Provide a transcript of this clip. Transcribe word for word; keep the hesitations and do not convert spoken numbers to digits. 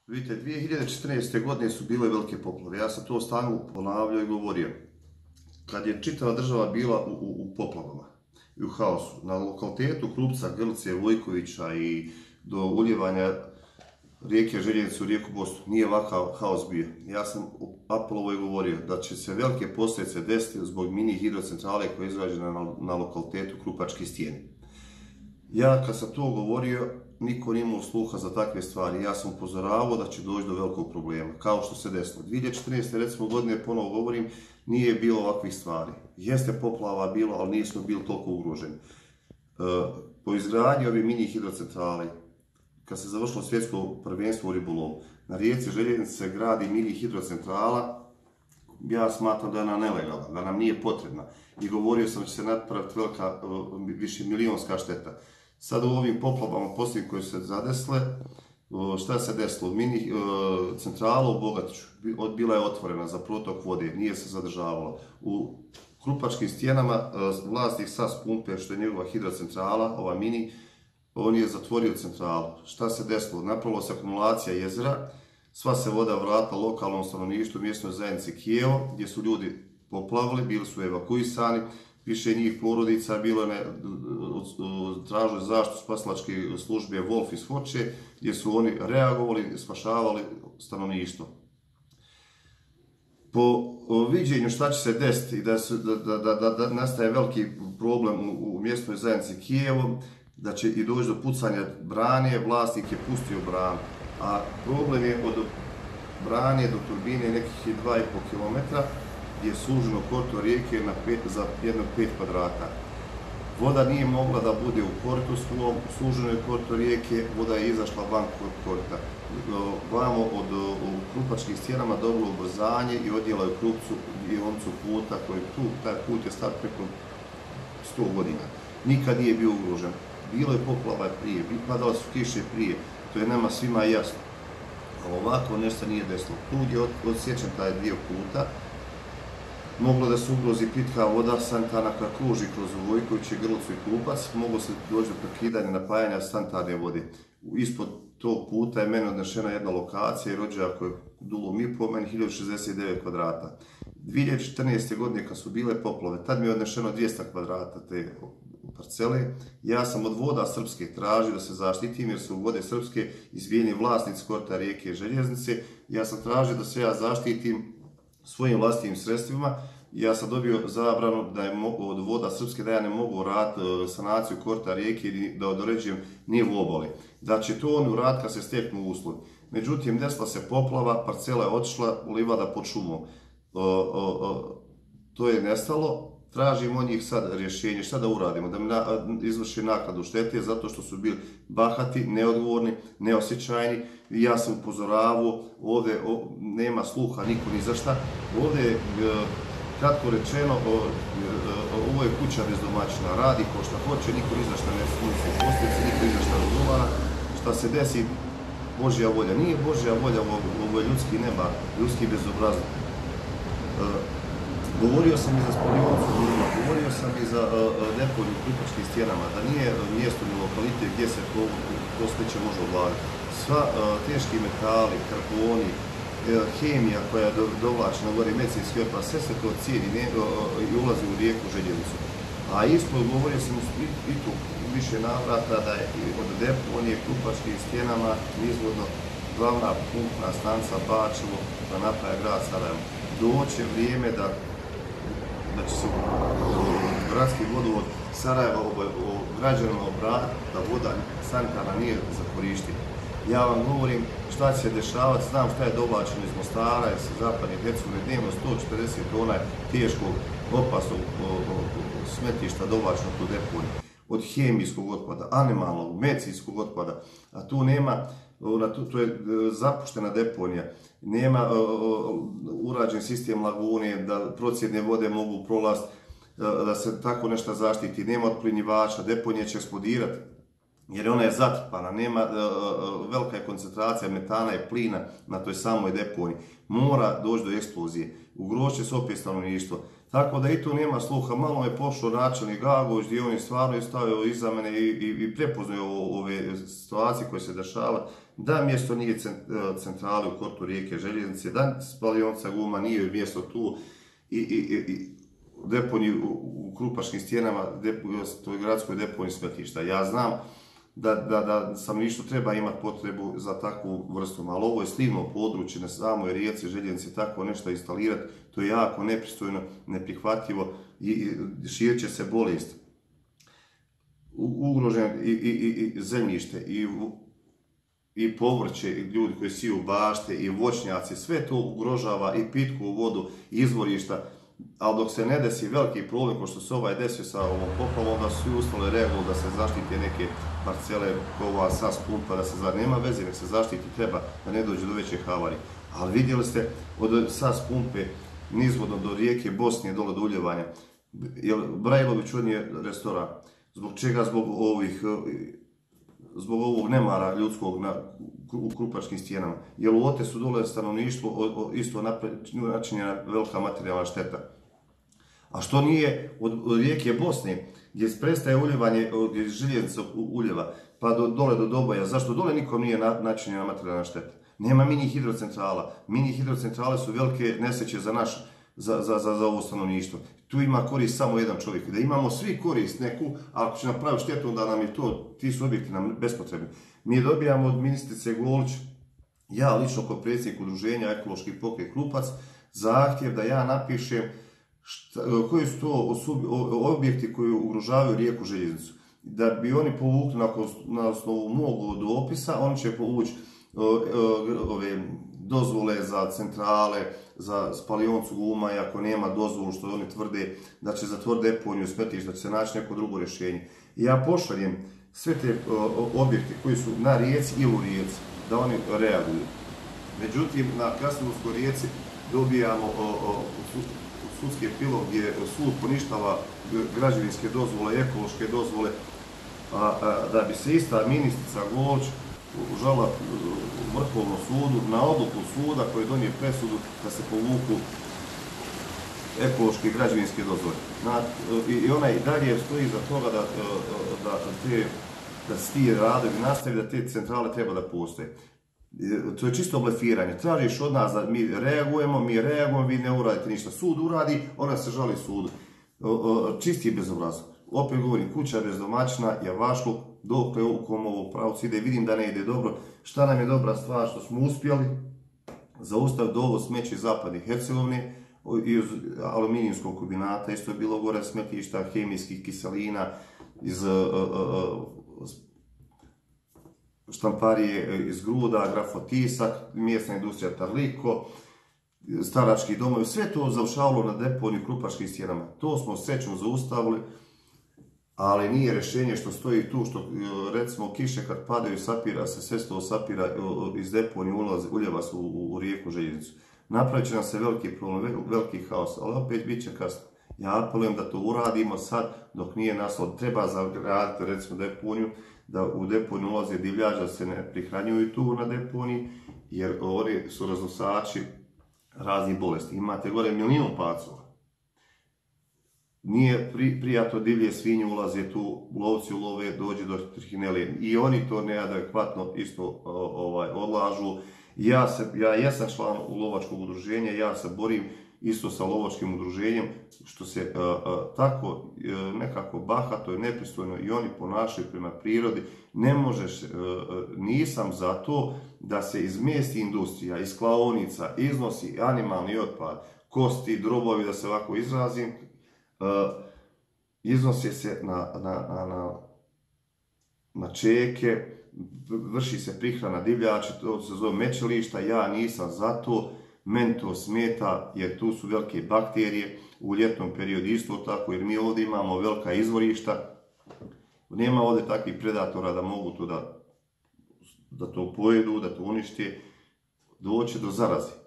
Vidite, dvije hiljade četrnaeste. godine su bile velike poplave. Ja sam to stalno ponavljao i govorio. Kad je čitava država bila u, u, u poplavama i u haosu, na lokalitetu Krupca, Grlice, Vojkovića i do uljevanja rijeke Željenice u rijeku Bosnu, nije ovakav haos bio. Ja sam apelovao i govorio da će se velike posljedice desiti zbog mini hidrocentrale koja je izgrađena na, na lokalitetu Krupački stijeni. Ja kad sam to govorio, niko nije imao sluha za takve stvari. Ja sam upozoravao da će doći do velikog problema, kao što se desilo. dvije hiljade četrnaeste. recimo godine, ponovo govorim, nije bilo ovakvih stvari. Jeste poplava bilo, ali nismo bili toliko ugroženi. Po izgradnji ove mini hidrocentrale, kad se završilo svjetsko prvenstvo u ribolovu, na rijeci Željenice se gradi mini hidrocentrala. Ja smatram da je ona nelegalna, da nam nije potrebna. I govorio sam da će se napraviti velika, više milionska šteta. Sad u ovim poplavama posljednjih koje su se zadesle, šta se desilo? Mini centrala u Bogatiću bila je otvorena za protok vode, nije se zadržavala. U Krupačkim stijenama vlasnik S A S pumpe, što je njegova hidrocentrala, ova mini, on je zatvorio centralu. Šta se desilo? Napravila se akumulacija jezera, sva se voda vratila lokalnom stanovništvu, mjesnoj zajednici Kijevo, gdje su ljudi poplavili, bili su evakuisani, više njih porodica bilo ne, tražili zaštitu spasilačke službe Wolf iz Foče, gdje su oni reagovali i spašavali stanovništvo. Po viđenju šta će se desiti i da, da, da, da, da nastaje veliki problem u, u mjesnoj zajednici Kijevo, da će i doći do pucanja brane, vlasnik je pustio branu, a problem je od brane do turbine nekih dva i po kilometra, je suženo korito rijeke na pet, za jednog pet kvadrata. Voda nije mogla da bude u koritu svom, suženo je korito rijeke, voda je izašla van korita. Vamo od u Krupačkih stijenama dobilo ubrzanje i odjela je Krupcu i oncu puta koji tu, taj put je star preko sto godina. Nikad nije bio ugrožen. Bilo je poplava prije, padale su kiše prije, to je nama svima jasno. A ovako nešto nije desilo. Tu je odsječen taj dio puta, moglo da se ugrozi pitka voda sanitarna koja kruži kroz Vojkoviće, Grlicu i Krupac, moglo se doći do prekidanja napajanja sanitarne vode. Ispod tog puta je meni odnešena jedna lokacija i rođaka koja je dulom i po meni hiljadu šezdeset devet kvadrata. dvije hiljade četrnaeste. godine kad su bile poplave, tad mi je odnešeno dvjesto kvadrata te parcele. Ja sam od voda srpske tražio da se zaštitim jer su vode srpske izvijeni vlasnici korita rijeke Željeznice. Ja sam tražio da se ja zaštitim svojim vlastitim sredstvima. Ja sam dobio zabranu da je od voda srpske da ja ne mogu raditi sanaciju korita rijeke i da određujem nivo obale. Da će to oni uraditi kad se steknu uslovi. Međutim, desila se poplava, parcela je otišla u livada pod šumom. O, o, o, to je nestalo. Tražimo od njih sad rješenje, šta da uradimo, da mi na, izvrši naknadu štete zato što su bili bahati, neodgovorni, neosjećajni. Ja sam upozoravao, ovdje o, nema sluha niko ni za šta. Ovdje je, kratko rečeno, o, o, ovo je kuća bez domaćina, radi ko šta hoće, niko ni za šta ne snosi posljedice, niko ni za šta ne odgovara. Šta se desi, Božja volja. Nije Božja volja, ovo je ljudski neba, ljudski bezobrazluk. Govorio sam i za spaljionicu Guruma, govorio sam i za deponiju u Krupačkim stijenama, da nije mjesto ni lokalitet gdje se to, to smeće može odlagati. Sva uh, teški metali, karboni, uh, hemija koja je do, dovlačena, gore medicinski otpad, sve se to cijeni ne, uh, i ulazi u rijeku Željenicu. A isto govorio sam i, i tu više navrata da je od deponije Krupačkim stijenama izvodno glavna pumpna stanica Bačevo da napravi grad Sarajevo. Doće vrijeme da da će se gradski vodovod Sarajeva građanima obratiti da voda sanitarna nije za korištenje. Ja vam govorim šta će se dešavati, znam šta je dovlačeno iz Mostara, iz zapadne Hercegovine, dnevno sto četrdeset tona teškog, opasnog smetlišta dovlačeno tu deponiju. Od hemijskog otpada, animalnog, medicinskog otpada, a tu nema, to je zapuštena deponija, nema urađen sistem lagune, da procjedne vode mogu prolaziti, da se tako nešto zaštiti, nema otplinjivača, deponija će eksplodirati, jer ona je zatrpana, nema, velika je koncentracija metana i plina na toj samoj deponiji. Mora doći do eksplozije. Ugrožit će se opet stanovništvo. Tako da i tu nema sluha. Malo je pošao načelnik Gagović gdje on je stvarno stavio iza mene i, i, i prepoznao ove situacije koje se dešava. Da mjesto nije centrale u kortu rijeke Željeznice, da spalionica guma nije mjesto tu i, i, i deponiji u, u Krupačkim stijenama, toj gradskoj deponiji smetlišta. Ja znam da, da, da stanovništvo treba imati potrebu za takvu vrstu, ali ovo je slivno područje na samoj rijeci Željeznice, tako nešto instalirati, to je jako nepristojno, neprihvatljivo i, i širit će se bolest. Ugroženo i, i, i, i zemljište, i, i povrće, i ljudi koji siju bašte, i voćnjaci, sve to ugrožava i pitku vodu, i izvorišta. Ali dok se ne desi veliki problem, ko što se ovaj desio sa ovom poplavom, da su svi ustali regulu da se zaštite neke parcele, ko ova sas pumpa, da se zar nema veze, nek se zaštiti treba, da ne dođe do veće havarije. Ali vidjeli ste od sas pumpe nizvodno do rijeke Bosne, dole do Uljevanja, Brajlović on je restoran. Zbog čega? Zbog ovih, zbog ovog nemara ljudskog na, u Krupačkim stijenama. Jer u Ote su dole stanovništvo o, o, isto načinjena velika materijalna šteta. A što nije od rijeke Bosne, gdje prestaje uljevanje, gdje željeznica uljeva, pa do, dole do Doboja, zašto dole nikom nije na, načinjena materijalna šteta? Nema mini hidrocentrala. Mini hidrocentrale su velike nesreće za naš, za, za, za, za ovo stanovništvo. Tu ima korist samo jedan čovjek. Da imamo svi korist neku, a ako će napraviti štetu, onda nam je to, ti su objekti nam bespotrebni. Mi dobijamo od ministrice Golić, ja lično kao predsjednik udruženja Ekološki pokret Krupac, zahtjev da ja napišem šta, koji su to objekti koji ugrožavaju rijeku Željeznicu. Da bi oni povukli na osnovu mog dopisa, oni će povući ove dozvole za centrale, za spalioncu guma, i ako nema dozvolu, što oni tvrde da će zatvoriti deponiju smetlišta, da će se naći neko drugo rješenje. I ja pošaljem sve te objekte koji su na rijeci ili u rijeci, da oni reaguju. Međutim, na Krasnodolskoj rijeci dobijamo o, o, sudski epilog gdje sud poništava građevinske dozvole, ekološke dozvole, a, a, da bi se ista ministrica Golić užalila Vrhovnom sudu na odluku suda koji je donio presudu da se povuku ekološke građevinske dozvole. Na, i, I ona i dalje stoji za toga da, da, te, da se ti radovi nastavi, da te centrale treba da postoje. To je čisto blefiranje. Tražiš od nas da mi reagujemo, mi reagujemo, vi ne uradite ništa. Sud uradi, ona se žali sudu. Čisti bezobrazluk. Opet govorim, kuća bez domaćina, javašluk, dokle u kom ovo pravcu ide, vidim da ne ide dobro. Šta nam je dobra stvar? Što smo uspjeli zaustaviti dovoz smeća iz zapadne Hercegovine, iz aluminijskog kombinata, isto je bilo gore smetlišta hemijskih kiselina, iz uh, štamparije iz Gruda, Grafotisak, mjesna industrija Tarliko, starački domovi, sve to završavalo na deponiju Krupačkim stijenama. To smo srećom zaustavili, ali nije rješenje što stoji tu, što recimo kiše kad padaju sapira se, sve to sapira iz deponije uljeva se u, u rijeku Željeznicu. Napravit će nam se veliki problem, veliki haos, ali opet bit će kasno. Ja apelujem da to uradimo sad dok nije naslov. Treba zagraditi recimo deponiju, da u deponiju ulaze divljači, da se ne prihranjuju tu na deponiji, jer oni su raznosači raznih bolesti. Imate gore milijun pacova. Nije pri, prijatno divlje svinje ulaze tu, lovci ulove, dođe do trihinelije. I oni to neadekvatno isto ovaj, odlažu. Ja, se, ja jesam član lovačkog udruženja, ja se borim isto sa lovačkim udruženjem, što se uh, uh, tako uh, nekako bahato i nepristojno i oni ponašaju prema prirodi. Ne možeš, uh, nisam za to da se iz mjesta industrija, iz klaonica iznosi animalni otpad, kosti, drobovi, da se ovako izrazim, uh, iznose se na, na, na, na, na čeke, vrši se prihrana divljači, to se zove mečelišta, ja nisam za to. Meni to smeta jer tu su velike bakterije, u ljetnom periodu isto tako, jer mi ovdje imamo velika izvorišta. Nema ovdje takvih predatora da mogu to da, da to pojedu, da to unište, doći do zaraze.